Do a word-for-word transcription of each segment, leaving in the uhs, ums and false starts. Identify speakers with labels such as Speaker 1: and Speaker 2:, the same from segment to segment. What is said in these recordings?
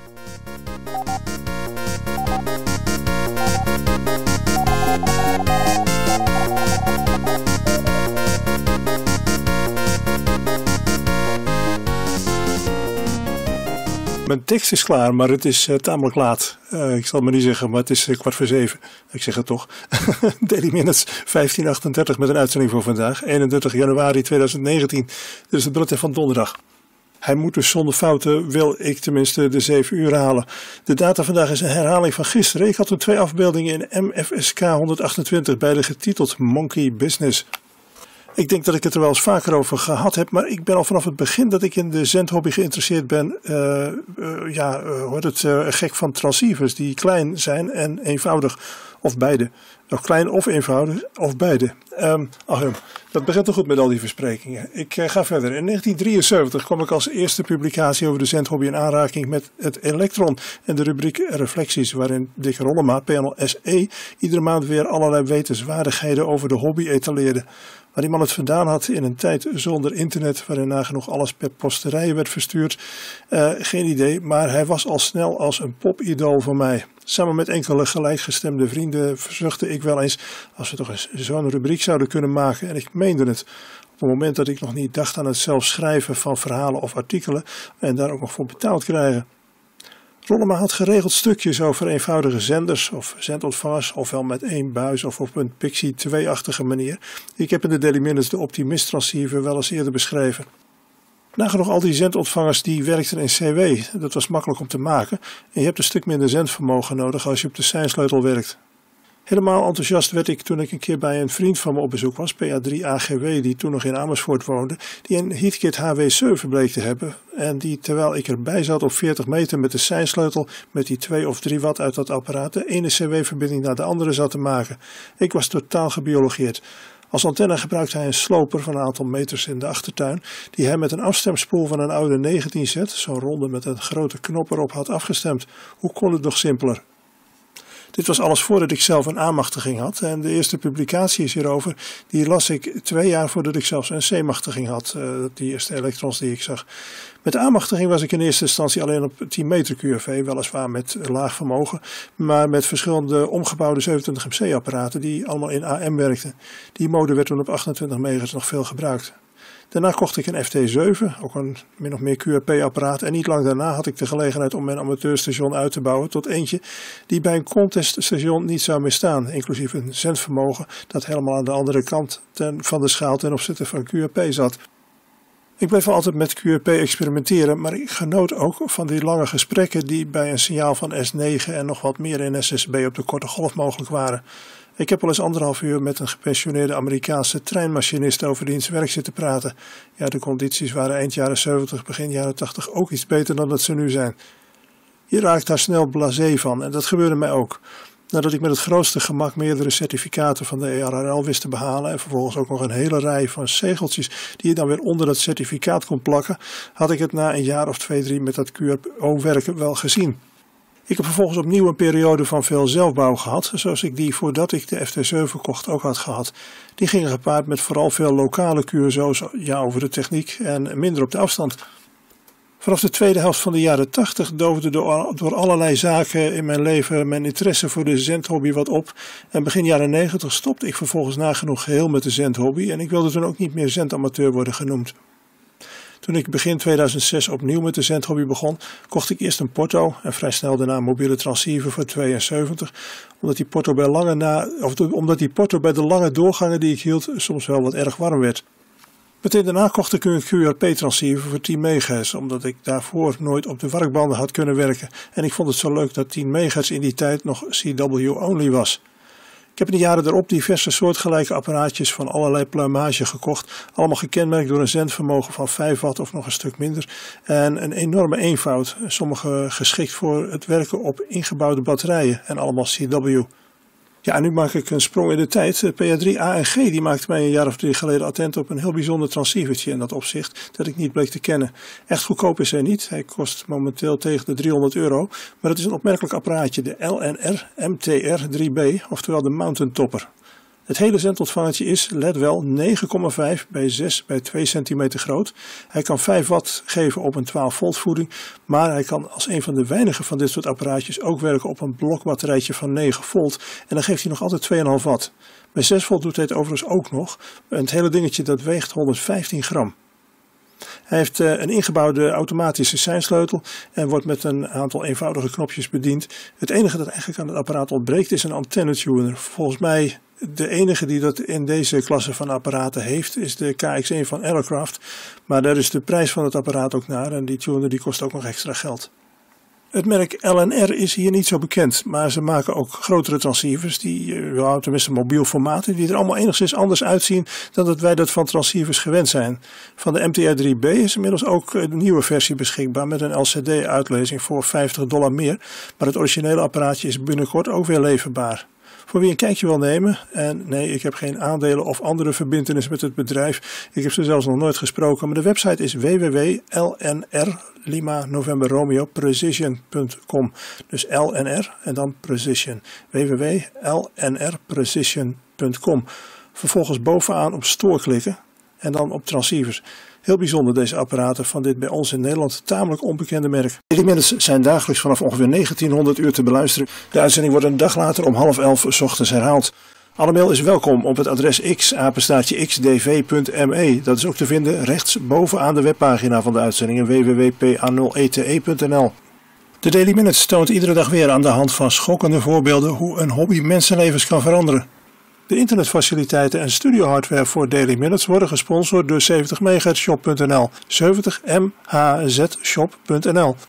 Speaker 1: Mijn tekst is klaar, maar het is uh, tamelijk laat. Uh, ik zal het maar niet zeggen, maar het is uh, kwart voor zeven. Ik zeg het toch. Daily Minutes vijftien achtendertig met een uitzending voor vandaag. eenendertig januari tweeduizend negentien. Dit is het bulletin van donderdag. Hij moet dus zonder fouten, wil ik tenminste, de zeven uur halen. De data vandaag is een herhaling van gisteren. Ik had toen twee afbeeldingen in M F S K honderdachtentwintig, beide getiteld Monkey Business. Ik denk dat ik het er wel eens vaker over gehad heb, maar ik ben al vanaf het begin dat ik in de zendhobby geïnteresseerd ben, uh, uh, ja, uh, hoort het, uh, gek van transceivers die klein zijn en eenvoudig, of beide. Nog klein of eenvoudig, of beide. Um, ach, dat begint toch goed met al die versprekingen. Ik uh, ga verder. In negentien drieënzeventig kwam ik als eerste publicatie over de zendhobby in aanraking met het Elektron en de rubriek Reflecties, waarin Dick Rollema, P N L S E, iedere maand weer allerlei wetenswaardigheden over de hobby etaleerde. Waar die man het vandaan had in een tijd zonder internet, waarin nagenoeg alles per posterijen werd verstuurd, uh, geen idee, maar hij was al snel als een popidool van mij. Samen met enkele gelijkgestemde vrienden verzuchtte ik wel eens als we toch eens zo'n rubriek zouden kunnen maken, en ik meende het. Op het moment dat ik nog niet dacht aan het zelf schrijven van verhalen of artikelen en daar ook nog voor betaald krijgen. Rollema had geregeld stukjes over eenvoudige zenders of zendontvangers, ofwel met één buis of op een Pixie twee-achtige manier. Ik heb in de Daily Minutes de Optimist transceiver wel eens eerder beschreven. Nagenoeg al die zendontvangers die werkten in C W. Dat was makkelijk om te maken en je hebt een stuk minder zendvermogen nodig als je op de seinsleutel werkt. Helemaal enthousiast werd ik toen ik een keer bij een vriend van me op bezoek was, P A drie A G W, die toen nog in Amersfoort woonde, die een Heathkit H W zeven bleek te hebben en die, terwijl ik erbij zat op veertig meter met de seinsleutel, met die twee of drie watt uit dat apparaat, de ene C W-verbinding naar de andere zat te maken. Ik was totaal gebiologeerd. Als antenne gebruikte hij een sloper van een aantal meters in de achtertuin, die hij met een afstemspoel van een oude negentien set, zo'n ronde met een grote knop erop, had afgestemd. Hoe kon het nog simpeler? Dit was alles voordat ik zelf een A-machtiging had en de eerste publicaties hierover, die las ik twee jaar voordat ik zelfs een C-machtiging had, uh, die eerste elektrons die ik zag. Met de A-machtiging was ik in eerste instantie alleen op tien meter Q R V, weliswaar met laag vermogen, maar met verschillende omgebouwde zevenentwintig M C apparaten die allemaal in A M werkten. Die mode werd toen op achtentwintig megahertz nog veel gebruikt. Daarna kocht ik een F T zeven, ook een min of meer Q R P-apparaat, en niet lang daarna had ik de gelegenheid om mijn amateurstation uit te bouwen tot eentje die bij een conteststation niet zou meer staan, inclusief een zendvermogen dat helemaal aan de andere kant ten, van de schaal ten opzichte van Q R P zat. Ik bleef wel altijd met Q R P experimenteren, maar ik genoot ook van die lange gesprekken die bij een signaal van S negen en nog wat meer in S S B op de korte golf mogelijk waren. Ik heb al eens anderhalf uur met een gepensioneerde Amerikaanse treinmachinist over diens werk zitten praten. Ja, de condities waren eind jaren zeventig, begin jaren tachtig ook iets beter dan dat ze nu zijn. Je raakt daar snel blasé van en dat gebeurde mij ook. Nadat ik met het grootste gemak meerdere certificaten van de E R R L wist te behalen en vervolgens ook nog een hele rij van zegeltjes die je dan weer onder dat certificaat kon plakken, had ik het na een jaar of twee, drie met dat Q R O-werken wel gezien. Ik heb vervolgens opnieuw een periode van veel zelfbouw gehad, zoals ik die voordat ik de F T zeven kocht ook had gehad. Die gingen gepaard met vooral veel lokale Q S O's, ja, over de techniek en minder op de afstand. Vanaf de tweede helft van de jaren tachtig doofde door, door allerlei zaken in mijn leven mijn interesse voor de zendhobby wat op. En begin jaren negentig stopte ik vervolgens nagenoeg geheel met de zendhobby en ik wilde toen ook niet meer zendamateur worden genoemd. Toen ik begin tweeduizend zes opnieuw met de zendhobby begon, kocht ik eerst een Porto en vrij snel daarna een mobiele transceiver voor tweeënzeventig, omdat die Porto bij, lange na, of de, omdat die Porto bij de lange doorgangen die ik hield soms wel wat erg warm werd. Meteen daarna kocht ik een Q R P-transceiver voor tien megahertz, omdat ik daarvoor nooit op de warkbanden had kunnen werken en ik vond het zo leuk dat tien megahertz in die tijd nog C W-only was. Ik heb in de jaren daarop diverse soortgelijke apparaatjes van allerlei pluimage gekocht, allemaal gekenmerkt door een zendvermogen van vijf watt of nog een stuk minder en een enorme eenvoud, sommige geschikt voor het werken op ingebouwde batterijen en allemaal C W. Ja, en nu maak ik een sprong in de tijd. P A drie A N G die maakte mij een jaar of drie geleden attent op een heel bijzonder transceivertje in dat opzicht dat ik niet bleek te kennen. Echt goedkoop is hij niet. Hij kost momenteel tegen de driehonderd euro. Maar het is een opmerkelijk apparaatje, de L N R M T R drie B, oftewel de Mountain Topper. Het hele zendontvangertje is, let wel, negen komma vijf bij zes bij twee centimeter groot. Hij kan vijf watt geven op een twaalf volt voeding, maar hij kan als een van de weinigen van dit soort apparaatjes ook werken op een blokbatterijtje van negen volt en dan geeft hij nog altijd twee komma vijf watt. Bij zes volt doet hij het overigens ook nog. En het hele dingetje dat weegt honderdvijftien gram. Hij heeft uh, een ingebouwde automatische seinsleutel en wordt met een aantal eenvoudige knopjes bediend. Het enige dat eigenlijk aan het apparaat ontbreekt is een antennetuner. Volgens mij de enige die dat in deze klasse van apparaten heeft is de K X één van Aerocraft. Maar daar is de prijs van het apparaat ook naar en die tuner die kost ook nog extra geld. Het merk L N R is hier niet zo bekend, maar ze maken ook grotere transceivers, die, ja, tenminste mobiel formaat, die er allemaal enigszins anders uitzien dan dat wij dat van transceivers gewend zijn. Van de M T R drie B is inmiddels ook een nieuwe versie beschikbaar met een L C D-uitlezing voor vijftig dollar meer, maar het originele apparaatje is binnenkort ook weer leverbaar. Voor wie een kijkje wil nemen, en nee, ik heb geen aandelen of andere verbintenis met het bedrijf, ik heb ze zelfs nog nooit gesproken, maar de website is w w w punt l n r Lima November Romeo Precision punt com. Dus L N R en dan Precision. w w w punt l n r precision punt com. Vervolgens bovenaan op Store klikken en dan op transceivers. Heel bijzonder deze apparaten van dit bij ons in Nederland tamelijk onbekende merk. Daily Minutes zijn dagelijks vanaf ongeveer negentienhonderd uur te beluisteren. De uitzending wordt een dag later om half elf 's ochtends herhaald. Alle mail is welkom op het adres x, apenstaartje x d v punt m e. Dat is ook te vinden rechts bovenaan de webpagina van de uitzendingen w w w punt p a nul e t e punt n l. De Daily Minutes toont iedere dag weer aan de hand van schokkende voorbeelden hoe een hobby mensenlevens kan veranderen. De internetfaciliteiten en studiohardware voor Daily Minutes worden gesponsord door zeventig megahertz shop punt n l. zeventig m h z shop punt n l.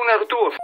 Speaker 2: naar retour.